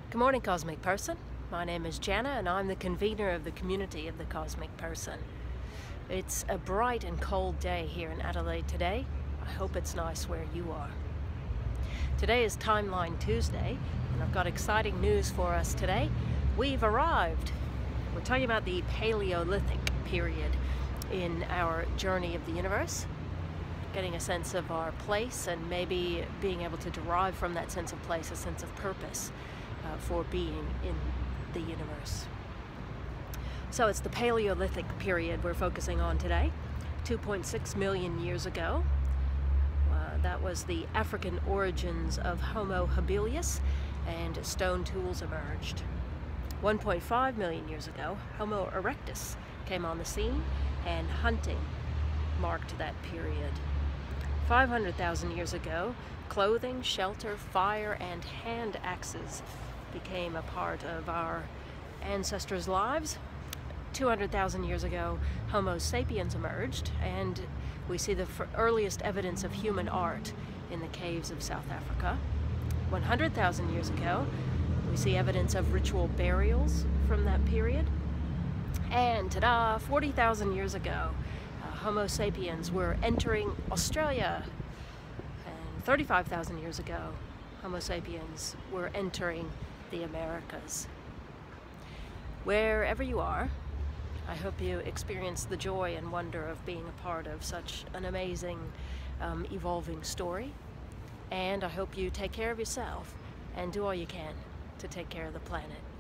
Good morning, Cosmic Person. My name is Jana and I'm the convener of the community of the Cosmic Person. It's a bright and cold day here in Adelaide today. I hope it's nice where you are. Today is Timeline Tuesday and I've got exciting news for us today. We've arrived. We're talking about the Paleolithic period in our journey of the universe, getting a sense of our place and maybe being able to derive from that sense of place a sense of purpose for being in the universe. So it's the Paleolithic period we're focusing on today. 2.6 million years ago, that was the African origins of Homo habilis, and stone tools emerged. 1.5 million years ago, Homo erectus came on the scene, and hunting marked that period. 500,000 years ago, clothing, shelter, fire, and hand axes became a part of our ancestors' lives. 200,000 years ago, Homo sapiens emerged, and we see the earliest evidence of human art in the caves of South Africa. 100,000 years ago, we see evidence of ritual burials from that period. And ta-da, 40,000 years ago, Homo sapiens were entering Australia. And 35,000 years ago, Homo sapiens were entering the Americas. Wherever you are, I hope you experience the joy and wonder of being a part of such an amazing, evolving story. And I hope you take care of yourself and do all you can to take care of the planet.